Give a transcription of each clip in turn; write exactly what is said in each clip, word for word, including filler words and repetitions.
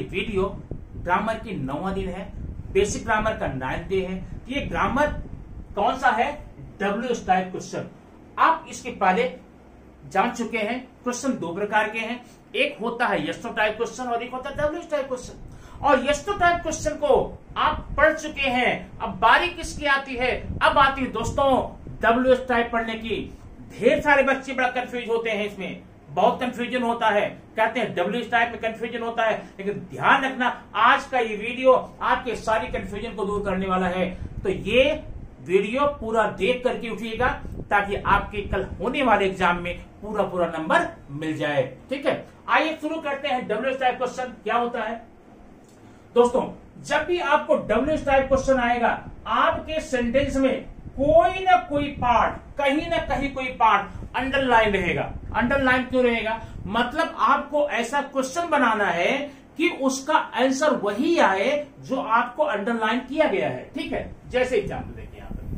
ये video grammar की नौवां दिन है, बेसिक ग्रामर का नाइन्थ डे है। ये ग्रामर कौन सा है? W H type question. आप इसके पहले जान चुके हैं। क्वेश्चन दो प्रकार के हैं, एक होता है यस नो टाइप क्वेश्चन और एक होता है डब्ल्यू एच टाइप क्वेश्चन। और यस नो टाइप क्वेश्चन को आप पढ़ चुके हैं। अब बारी किसकी आती है? अब आती है दोस्तों डब्ल्यू एच टाइप पढ़ने की। ढेर सारे बच्चे बड़ा कंफ्यूज होते हैं, इसमें बहुत कंफ्यूजन होता है, कहते हैं डब्ल्यू एच टाइप में कंफ्यूजन होता है। लेकिन ध्यान रखना, आज का ये वीडियो आपके सारी कंफ्यूजन को दूर करने वाला है। तो ये वीडियो पूरा देख करके उठिएगा ताकि आपके कल होने वाले एग्जाम में पूरा पूरा नंबर मिल जाए। ठीक है, आइए शुरू करते हैं। डब्ल्यू एच टाइप क्वेश्चन क्या होता है दोस्तों? जब भी आपको डब्ल्यू एच टाइप क्वेश्चन आएगा, आपके सेंटेंस में कोई ना कोई पार्ट, कहीं ना कहीं कोई पार्ट अंडरलाइन रहेगा। अंडरलाइन क्यों रहेगा? मतलब आपको ऐसा क्वेश्चन बनाना है कि उसका आंसर वही आए जो आपको अंडरलाइन किया गया है। ठीक है, जैसे एग्जाम्पल देखिए यहां पर,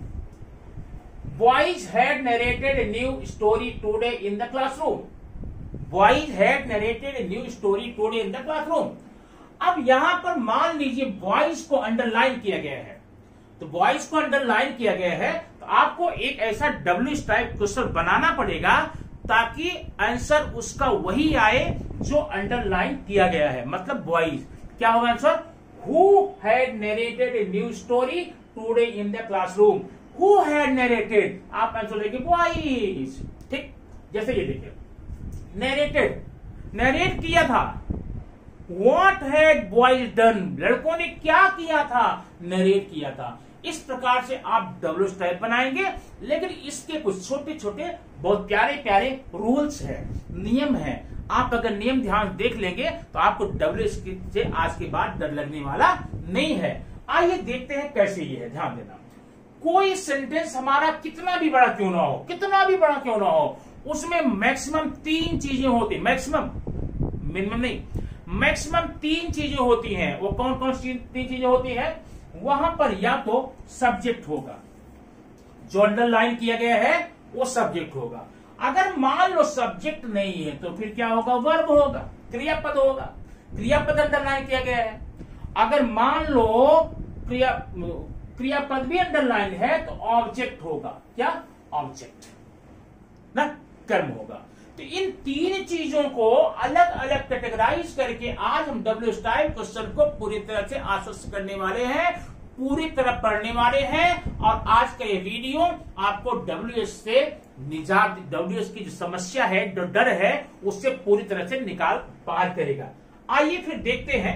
boys had narrated a new story today in the classroom. Boys had narrated a new story today in the classroom. अब यहां पर मान लीजिए बॉयज को अंडरलाइन किया गया है, तो बॉयज को अंडरलाइन किया गया है, तो आपको एक ऐसा डब्ल्यू एच टाइप क्वेश्चन बनाना पड़ेगा ताकि आंसर उसका वही आए जो अंडरलाइन किया गया है। मतलब बॉयज क्या होगा answer? Who had narrated a new story today in the classroom. Who had narrated, आप आंसर लेंगे बॉयज। ठीक, जैसे ये देखिए, नरेटेड, नरेट किया था। What had boys done, लड़कों ने क्या किया था? नरेट किया था। इस प्रकार से आप डब्ल्यू एच टाइप बनाएंगे। लेकिन इसके कुछ छोटे छोटे बहुत प्यारे प्यारे रूल्स हैं, नियम हैं। आप अगर नियम ध्यान देख लेंगे तो आपको डब्ल्यू एच से आज के बाद डर लगने वाला नहीं है। आइए देखते हैं कैसे ये है, ध्यान देना। कोई सेंटेंस हमारा कितना भी बड़ा क्यों ना हो, कितना भी बड़ा क्यों ना हो, उसमें मैक्सिमम तीन चीजें होती, मैक्सिमम, मिनिमम नहीं, मैक्सिमम तीन चीजें होती हैं। वो कौन कौन सी तीन चीजें होती हैं? वहां पर या तो सब्जेक्ट होगा, जो अंडरलाइन किया गया है वो सब्जेक्ट होगा। अगर मान लो सब्जेक्ट नहीं है तो फिर क्या होगा? वर्ब होगा, क्रियापद होगा। क्रियापद अंडरलाइन किया गया है। अगर मान लो क्रिया क्रियापद भी अंडरलाइन है तो ऑब्जेक्ट होगा। क्या? ऑब्जेक्ट ना, कर्म होगा। तो इन तीन चीजों को अलग अलग कैटेगराइज करके आज हम डब्ल्यू एच टाइप क्वेश्चन को पूरी तरह से आश्वस्त करने वाले हैं, पूरी तरह पढ़ने वाले हैं। और आज का ये वीडियो आपको डब्ल्यू एच से निजात, डब्ल्यू एच की जो समस्या है, जो डर है, उससे पूरी तरह से निकाल पार करेगा। आइए फिर देखते हैं।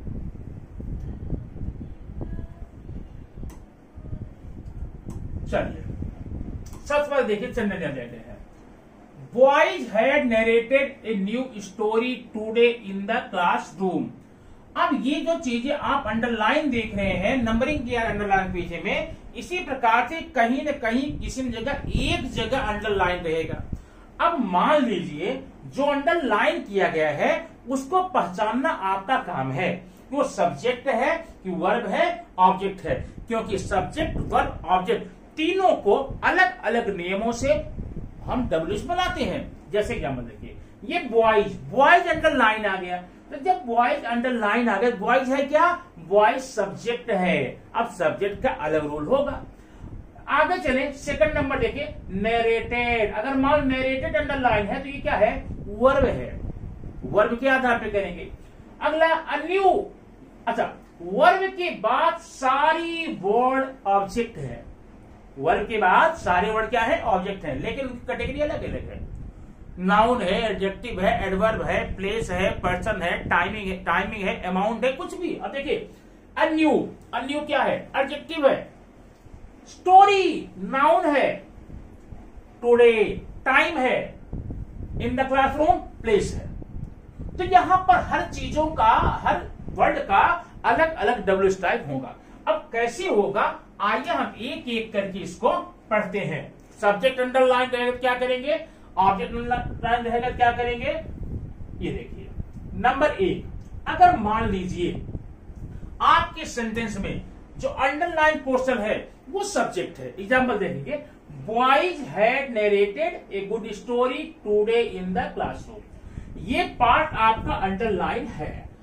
चलिए सबसे पहले देखिए सेंटेंस लेते हैं। Boys had narrated a new story today in the classroom। अब ये जो चीजें आप अंडरलाइन देख रहे हैं, नंबरिंग किया अंडरलाइन पीछे में, इसी प्रकार से कहीं न कहीं किसी जगह एक जगह अंडरलाइन रहेगा। अब मान लीजिए जो अंडरलाइन किया गया है उसको पहचानना आपका काम है कि वो सब्जेक्ट है कि वर्ब है, ऑब्जेक्ट है। क्योंकि सब्जेक्ट, वर्ब, ऑब्जेक्ट तीनों को अलग अलग नियमों से हम डब्ल्यू एच बनाते हैं। जैसे एग्जाम्पल देखिए, ये बॉयज, बॉयज अंडरलाइन आ गया। तो जब बॉयज अंडरलाइन आ गया, बॉयज है क्या? बॉयज सब्जेक्ट है। अब सब्जेक्ट का अलग रोल होगा। आगे चले, सेकंड नंबर देखिए, नरेटेड। अगर मान नरेटेड अंडरलाइन है तो ये क्या है? वर्ब है। वर्ब के आधार पे करेंगे। अगला अन्यू, अच्छा वर्ब के बाद सारी वर्ड ऑब्जेक्ट है। वर्ब के बाद सारे वर्ड क्या है? ऑब्जेक्ट है, लेकिन उनकी कैटेगरी अलग अलग है। नाउन है, एडजेक्टिव है, एडवर्ब है, प्लेस है, पर्सन है, टाइमिंग है, टाइमिंग है, अमाउंट है, कुछ भी। अब देखिए अन्यू, अन्यू क्या है? एडजेक्टिव है। स्टोरी नाउन है, टुडे टाइम है, इन द क्लासरूम प्लेस है। तो यहां पर हर चीजों का, हर वर्ड का अलग अलग डब्ल्यू एच टाइप होगा। अब कैसे होगा, आइए हम एक एक करके इसको पढ़ते हैं। सब्जेक्ट अंडरलाइन रहेगा क्या करेंगे? ऑब्जेक्ट अंडरलाइन रहेगा क्या करेंगे? ये देखिए नंबर एक, अगर मान लीजिए आपके सेंटेंस में जो अंडरलाइन पोर्शन है वो सब्जेक्ट है। एग्जाम्पल देखेंगे, boys had narrated a good story today in the classroom. ये पार्ट आपका अंडरलाइन है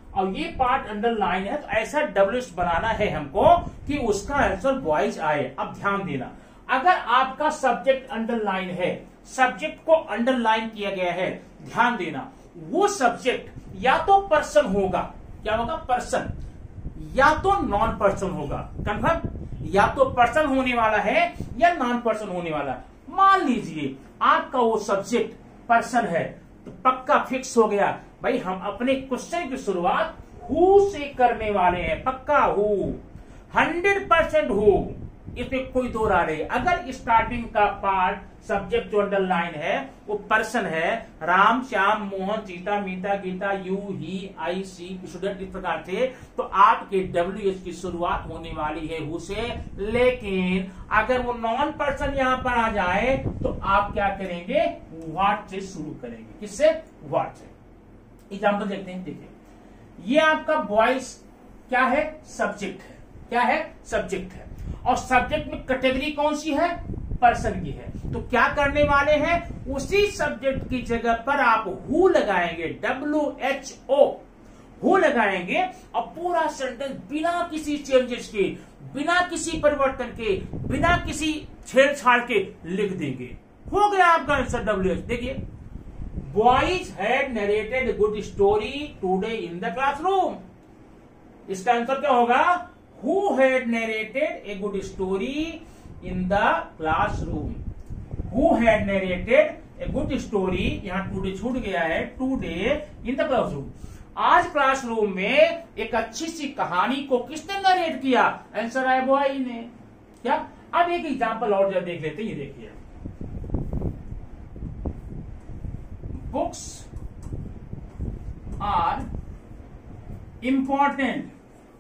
और ये पार्ट अंडरलाइन है, तो ऐसा डब्ल्यू एच बनाना है हमको कि उसका आंसर बॉयज आए। अब ध्यान देना, अगर आपका सब्जेक्ट अंडरलाइन है, सब्जेक्ट को अंडरलाइन किया गया है, ध्यान देना वो सब्जेक्ट या तो पर्सन होगा, क्या होगा, पर्सन, या तो नॉन पर्सन होगा। कंफर्म, या तो पर्सन होने वाला है या नॉन पर्सन होने वाला है। मान लीजिए आपका वो सब्जेक्ट पर्सन है, तो पक्का फिक्स हो गया भाई, हम अपने क्वेश्चन की शुरुआत हु से करने वाले हैं। पक्का हु, हंड्रेड परसेंट हु, इसमें कोई दो राय नहीं। अगर स्टार्टिंग का पार्ट सब्जेक्ट जो अंडरलाइन है वो पर्सन है, Ram, Shyam, Mohan, Sita, Mita, Gita, you, he, I, she, student, इस प्रकार से, तो आपके डब्ल्यू एच की शुरुआत होने वाली है हु से। लेकिन अगर वो नॉन पर्सन यहां पर आ जाए तो आप क्या करेंगे, व्हाट से शुरू करेंगे। किससे, व्हाट से। एग्जाम्पल देखते हैं, देखिए ये आपका बॉयज क्या है, सब्जेक्ट है, क्या है, सब्जेक्ट है, और सब्जेक्ट में कैटेगरी कौन सी है, पर्सन की है। तो क्या करने वाले हैं, उसी सब्जेक्ट की जगह पर आप हु लगाएंगे, डब्ल्यू एच ओ, हु लगाएंगे, और पूरा सेंटेंस बिना किसी चेंजेस के, बिना किसी परिवर्तन के, बिना किसी छेड़छाड़ के लिख देंगे। हो गया आपका आंसर डब्ल्यू एच। देखिए, boys had narrated good story today in the classroom. इसका आंसर क्या होगा, who had narrated a good story in the classroom. Who had narrated a good story, यहां टुडे छूट गया है, टुडे इन द क्लासरूम। आज classroom में एक अच्छी सी कहानी को किसने नरेट किया, आंसर है बॉय ने। क्या, अब एक एग्जांपल और जब देख लेते हैं, ये देखिए, books are important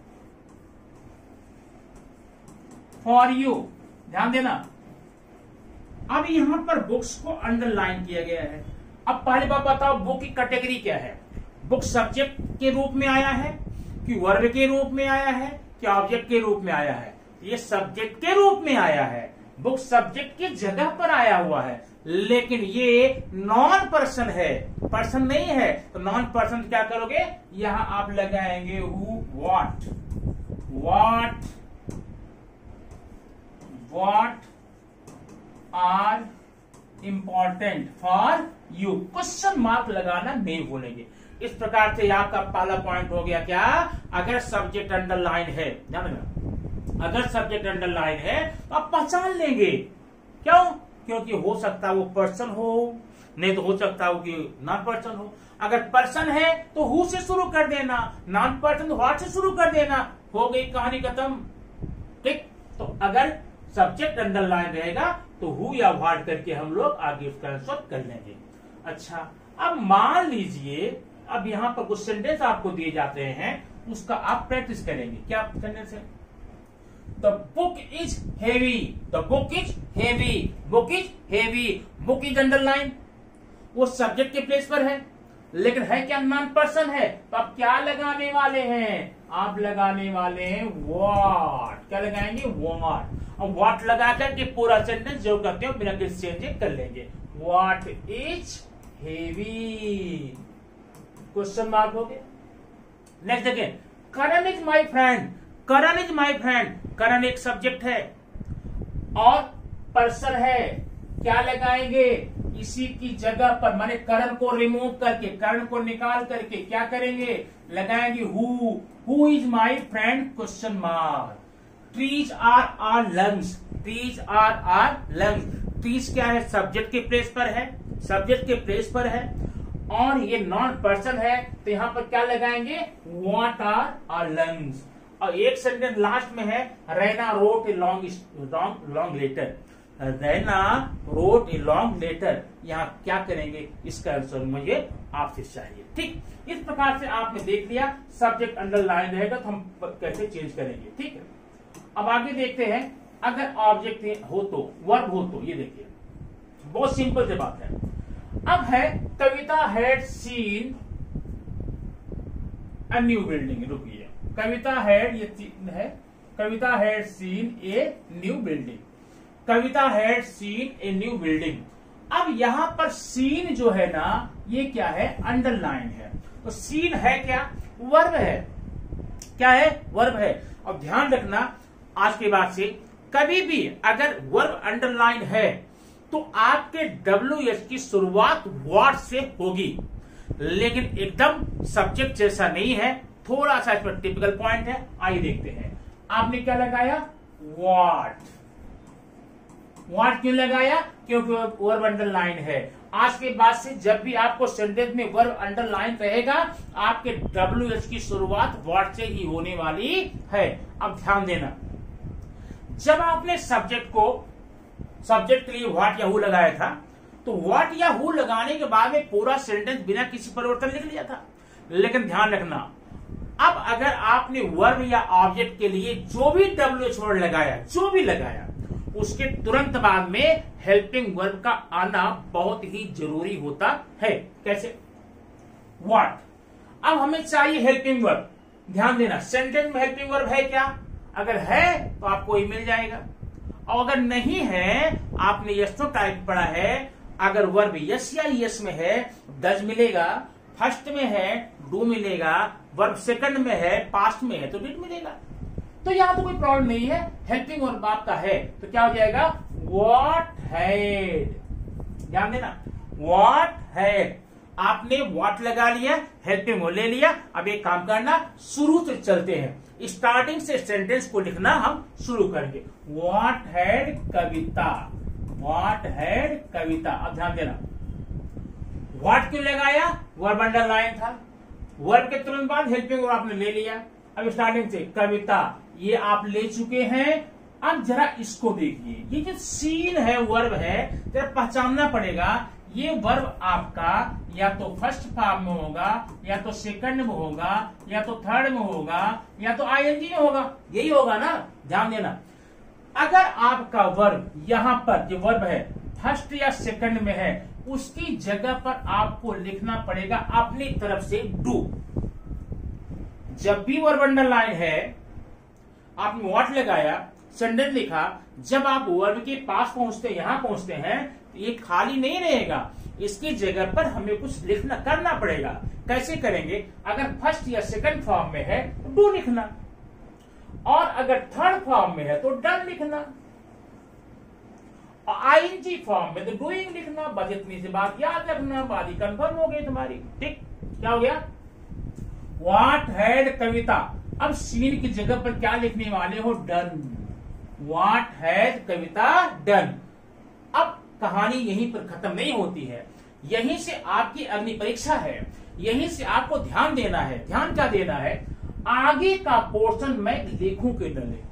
for you. ध्यान देना, अब यहां पर बुक्स को अंडरलाइन किया गया है। अब पहले बात बताओ, बुक की कैटेगरी क्या है, बुक सब्जेक्ट के रूप में आया है कि वर्ब के रूप में आया है कि ऑब्जेक्ट के रूप में आया है। ये सब्जेक्ट के रूप में आया है, बुक सब्जेक्ट की जगह पर आया हुआ है, लेकिन ये नॉन पर्सन है, पर्सन नहीं है। तो नॉन पर्सन क्या करोगे, यहां आप लगाएंगे who, what, what what are important for you, question mark लगाना नहीं भूलेंगे। इस प्रकार से आपका पहला पॉइंट हो गया क्या, अगर सब्जेक्ट अंडरलाइन है, ध्यान रखना, अगर सब्जेक्ट अंडरलाइन है तो आप पहचान लेंगे। क्यों, क्योंकि हो सकता है वो पर्सन हो, नहीं तो हो सकता है वो कि नॉन पर्सन हो। अगर पर्सन है तो हु से शुरू कर देना, नॉन पर्सन तो व्हाट से शुरू कर देना, हो गई कहानी खत्म। ठीक, तो अगर सब्जेक्ट अंडरलाइन रहेगा तो हु या व्हाट करके हम लोग आगे उसका आंसर कर लेंगे। अच्छा, अब मान लीजिए अब यहाँ पर कुछ सेंटेंस आपको दिए जाते हैं, उसका आप प्रैक्टिस करेंगे। क्या सेंटेंस है, the book is heavy, the book is heavy, book is heavy, book is underline, वो सब्जेक्ट के प्लेस पर है, लेकिन है क्या, नॉन पर्सन है। तो आप क्या लगाने वाले हैं, आप लगाने वाले हैं व्हाट। क्या लगाएंगे, व्हाट। और व्हाट लगा करके पूरा सेंटेंस जो करते हो बिना किसी चेंज कर लेंगे। What is heavy, question mark हो गया। Next again, Karan is my friend, Karan is my friend, Karan एक सब्जेक्ट है और पर्सन है, क्या लगाएंगे, इसी की जगह पर, माने करण को रिमूव करके, करण को निकाल करके क्या करेंगे, लगाएंगे who, who is my friend, question mark. Trees are are lungs, trees are are lungs, trees क्या है, सब्जेक्ट के प्लेस पर है, सब्जेक्ट के प्लेस पर है, और ये नॉन पर्सन है, तो यहां पर क्या लगाएंगे, व्हाट आर आर लंग्स। और एक सेंटेंस लास्ट में है, Raina wrote a long long long letter, Raina wrote a long letter, यहाँ क्या करेंगे, इसका आंसर मुझे आपसे चाहिए। ठीक, इस प्रकार से आपने देख लिया सब्जेक्ट अंडरलाइन रहेगा तो हम कैसे चेंज करेंगे। ठीक है, अब आगे देखते हैं, अगर ऑब्जेक्ट हो तो, वर्ब हो तो, ये देखिए बहुत सिंपल सी बात है। अब है Kavita had seen a new building, रुकिए, कविता हैड, ये है Kavita had seen a new building, Kavita had seen a new building. अब यहां पर सीन जो है ना, ये क्या है, अंडरलाइन है। तो सीन है क्या, वर्ब है। क्या है, वर्ब है। और ध्यान रखना आज के बाद से कभी भी अगर वर्ब अंडरलाइन है तो आपके डब्ल्यू एच की शुरुआत व्हाट से होगी, लेकिन एकदम सब्जेक्ट जैसा नहीं है, थोड़ा सा इस पर टिपिकल पॉइंट है। आइए देखते हैं। आपने क्या लगाया, व्हाट। व्हाट क्यों लगाया, क्योंकि वर्ब अंडरलाइन है। आज के बाद से जब भी आपको सेंटेंस में वर्ब अंडरलाइन रहेगा, आपके डब्ल्यू एच की शुरुआत व्हाट से ही होने वाली है। अब ध्यान देना, जब आपने सब्जेक्ट को सब्जेक्ट के लिए व्हाट या हु लगाया था, तो व्हाट या हु लगाने के बाद में पूरा सेंटेंस बिना किसी परिवर्तन लिख लिया था। लेकिन ध्यान रखना, अब अगर आपने वर्ब या ऑब्जेक्ट के लिए जो भी डब्ल्यू एच वर्ड लगाया, जो भी लगाया, उसके तुरंत बाद में हेल्पिंग वर्ब का आना बहुत ही जरूरी होता है। कैसे, व्हाट। अब हमें चाहिए हेल्पिंग वर्ब। ध्यान देना, सेंटेंस में हेल्पिंग वर्ब है क्या, अगर है तो आपको ही मिल जाएगा, और अगर नहीं है, आपने यस तो टाइप पढ़ा है, अगर वर्ब यस या यस में है डज मिलेगा, फर्स्ट में है डू मिलेगा, वर्ब सेकंड में है पास्ट में है तो डिड मिलेगा। तो यहां तो कोई प्रॉब्लम नहीं है, हेल्पिंग वर्ब आपका है तो क्या हो जाएगा, व्हाट हैड। ध्यान देना, व्हाट हैड। आपने व्हाट लगा लिया, हेल्पिंग वर्ब ले लिया। अब एक काम करना, शुरू से चलते हैं, स्टार्टिंग से सेंटेंस को लिखना हम शुरू करेंगे। What had Kavita, what had Kavita. अब ध्यान देना, व्हाट क्यों लगाया, वर्ब अंडरलाइन था, वर्ब के तुरंत बाद हेल्पिंग वर्ब आपने ले लिया। अब स्टार्टिंग से कविता, ये आप ले चुके हैं। अब जरा इसको देखिए, ये जो सीन है वर्ब है, जरा पहचानना पड़ेगा। ये वर्ब आपका या तो फर्स्ट फॉर्म में होगा, या तो सेकंड में होगा, या तो थर्ड में होगा, या तो आईएनजी में होगा, यही होगा ना। ध्यान देना, अगर आपका वर्ब यहां पर जो वर्ब है फर्स्ट या सेकंड में है, उसकी जगह पर आपको लिखना पड़ेगा अपनी तरफ से डू। जब भी वर्ब अंडरलाइन है, आपने व्हाट लगाया, सेंटेंस लिखा, जब आप वर्ब के पास पहुंचते यहां पहुंचते हैं, तो ये खाली नहीं रहेगा, इसकी जगह पर हमें कुछ लिखना करना पड़ेगा। कैसे करेंगे, अगर फर्स्ट या सेकंड फॉर्म में है तो डू लिखना, और अगर थर्ड फॉर्म में है तो डन लिखना, आईएनजी फॉर्म में तो डूइंग लिखना। बस इतनी सी बात याद रखना, बात ही कंफर्म हो गई तुम्हारी। ठीक, क्या हो गया, व्हाट हैड कविता। अब सीन की जगह पर क्या लिखने वाले हो, done. What had Kavita done. अब कहानी यहीं पर खत्म नहीं होती है, यहीं से आपकी अग्नि परीक्षा है, यहीं से आपको ध्यान देना है। ध्यान क्या देना है, आगे का पोर्शन मैं लिखूं कि न लिखूं।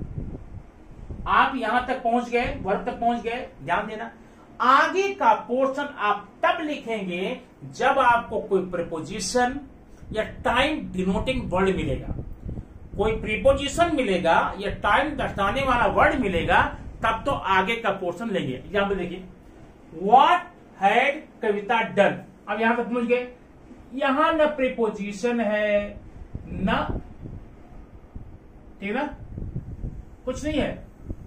आप यहां तक पहुंच गए, वर्ब तक पहुंच गए, ध्यान देना, आगे का पोर्शन आप तब लिखेंगे जब आपको कोई प्रीपोजिशन या टाइम डिनोटिंग वर्ड मिलेगा, कोई प्रीपोजिशन मिलेगा या टाइम दर्शाने वाला वर्ड मिलेगा, तब तो आगे का पोर्शन लेंगे। एग्जाम्पल देखिए, व्हाट हैड कविता डन। अब यहां तक पहुंच गए, यहां न प्रीपोजिशन है न, ठीक ना, कुछ नहीं है,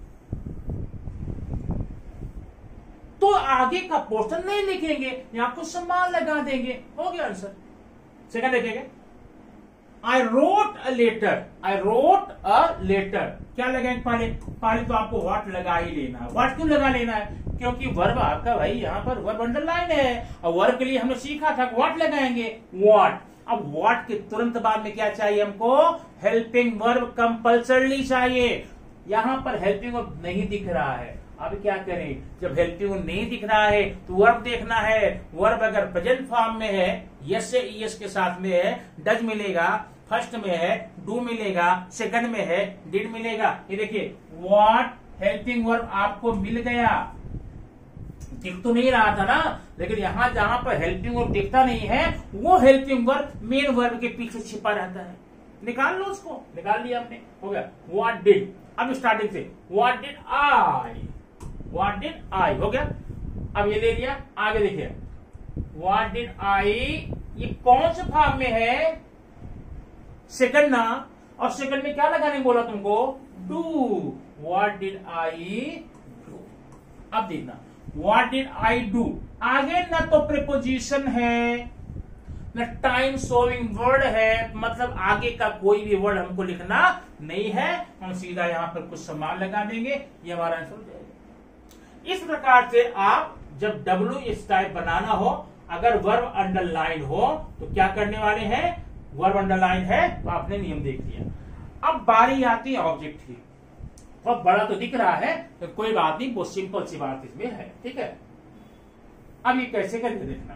तो आगे का पोर्शन नहीं लिखेंगे, यहां कुछ समान लगा देंगे, हो गया आंसर। सेकंड देखेंगे, I wrote a letter, I wrote a letter, क्या लगाएंगे, पहले पहले तो आपको व्हाट लगा ही लेना है। व्हाट क्यों लगा लेना है, क्योंकि वर्ब आपका भाई यहाँ पर वर्ब अंडरलाइन है, और वर्ब के लिए हमने सीखा था व्हाट लगाएंगे, व्हाट। अब व्हाट के तुरंत बाद में क्या चाहिए हमको, हेल्पिंग वर्ब कंपल्सरली चाहिए। यहां पर हेल्पिंग वर्ब नहीं दिख रहा है, अब क्या करें, जब हेल्पिंग वर्ब नहीं दिख रहा है तो वर्ब देखना है। वर्ब अगर प्रेजेंट फॉर्म में है, यस से ईएस के साथ में है, डज मिलेगा, फर्स्ट में है डू मिलेगा, सेकंड में है डिड मिलेगा। ये देखिए, व्हाट हेल्पिंग वर्ब आपको मिल गया, दिख तो नहीं रहा था ना, लेकिन यहां जहां पर हेल्पिंग वर्ब दिखता नहीं है, वो हेल्पिंग वर्ब मेन वर्ब के पीछे छिपा रहता है। निकाल लो उसको, निकाल लिया आपने, हो गया व्हाट डिड। अब स्टार्टिंग से what did I, what did I, हो गया। अब ये ले लिया, आगे देखिए, व्हाट डिड आई, ये कौन से फॉर्म में है, सेकंड ना, और सेकंड में क्या लगाने बोला तुमको, do. What did I do. अब देखना, व्हाट डिड आई डू, आगे ना तो प्रीपोजिशन है न टाइम शोइंग वर्ड है, मतलब आगे का कोई भी वर्ड हमको लिखना नहीं है, हम सीधा यहां पर कुछ समान लगा देंगे, ये हमारा आंसर हो जाएगा। इस प्रकार से आप जब डब्ल्यू एस टाइप बनाना हो, अगर वर्ब अंडरलाइन हो तो क्या करने वाले हैं, वर्ब अंडरलाइन है तो आपने नियम देख लिया। अब बारी आती है ऑब्जेक्ट की, बहुत बड़ा तो दिख रहा है तो कोई बात नहीं, बहुत सिंपल सी बात इसमें है, ठीक है। अब ये कैसे करके देखना,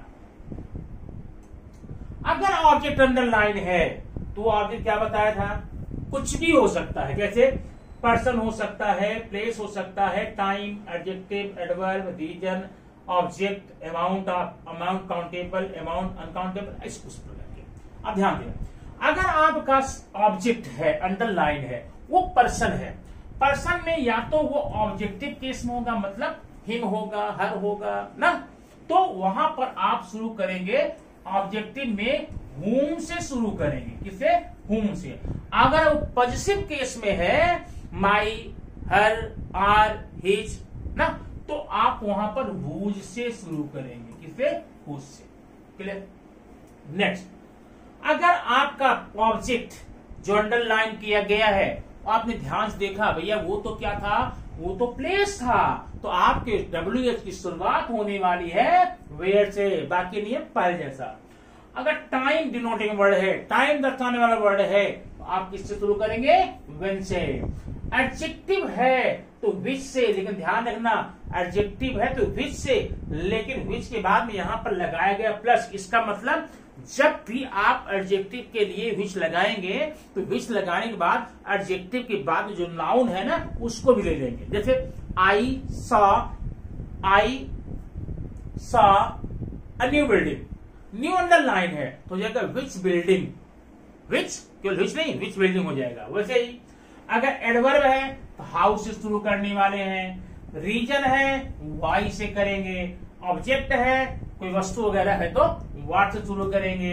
अगर ऑब्जेक्ट अंडरलाइन है तो ऑब्जेक्ट क्या बताया था, कुछ भी हो सकता है, जैसे पर्सन हो सकता है, प्लेस हो सकता है, time, adjective, adverb, reason, object, amount of amount countable, amount uncountable, इस उस प्रकार के। अब ध्यान दें, अगर आपका ऑब्जेक्ट है अंडरलाइन है, वो पर्सन है, पर्सन में या तो वो ऑब्जेक्टिव केस में होगा, मतलब हिम होगा, हर होगा ना, तो वहां पर आप शुरू करेंगे ऑब्जेक्टिव में हुम से शुरू करेंगे, किसे, हुम से। अगर वो पॉजिटिव केस में है, माई, हर, आर, हिज ना, तो आप वहां पर हुज से शुरू करेंगे, किसे, हुज से। क्लियर। नेक्स्ट, अगर आपका ऑब्जेक्ट जो अंडरलाइन किया गया है, आपने ध्यान से देखा भैया वो तो क्या था, वो तो प्लेस था, तो आपके डब्ल्यू एच की शुरुआत होने वाली है वेयर से, बाकी नहीं है पहले जैसा। अगर टाइम डिनोटिंग वर्ड है, टाइम दर्शाने वाला वर्ड है, तो आप किससे शुरू करेंगे, व्हेन से। एडजेक्टिव है तो विच से, लेकिन ध्यान रखना एडजेक्टिव है तो विच से, लेकिन विच के बाद में यहां पर लगाया गया प्लस, इसका मतलब जब भी आप एडजेक्टिव के लिए विच लगाएंगे तो विच लगाने के बाद एडजेक्टिव के बाद जो नाउन है ना उसको भी ले लेंगे। जैसे I saw, I saw a new building, new underline है तो जाएगा विच बिल्डिंग, विच केवल विच नहीं, विच बिल्डिंग हो जाएगा। वैसे ही अगर एडवर्ब है तो हाउ से शुरू करने वाले हैं, रीजन है वाई से करेंगे, ऑब्जेक्ट है कोई वस्तु वगैरह है तो व्हाट से शुरू करेंगे।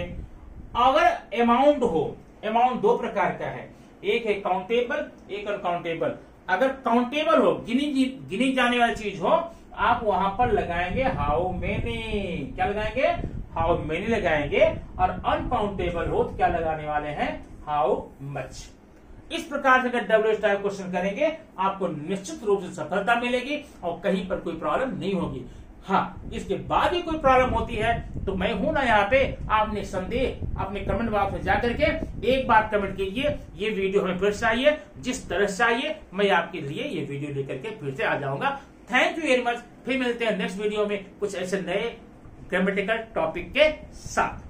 अगर अमाउंट हो, अमाउंट दो प्रकार का है, एक है काउंटेबल, एक अनकाउंटेबल। अगर काउंटेबल हो, गिनी गिनी जाने वाली चीज हो, आप वहां पर लगाएंगे हाउ मेनी, क्या लगाएंगे, हाउ मेनी लगाएंगे। और अनकाउंटेबल हो तो क्या लगाने वाले हैं, हाउ मच। इस प्रकार से अगर डब्ल्यू एच टाइप क्वेश्चन करेंगे आपको निश्चित रूप से सफलता मिलेगी और कहीं पर कोई प्रॉब्लम नहीं होगी। हाँ, इसके बाद भी कोई प्रॉब्लम होती है तो मैं हूं ना यहाँ पे, आपने संदेह अपने कमेंट बॉक्स में जाकर के एक बार कमेंट कीजिए, ये वीडियो हमें फिर से चाहिए, जिस तरह से चाहिए मैं आपके लिए ये वीडियो लेकर के फिर से आ जाऊंगा। थैंक यू वेरी मच, फिर मिलते हैं नेक्स्ट वीडियो में कुछ ऐसे नए ग्रामेटिकल टॉपिक के साथ।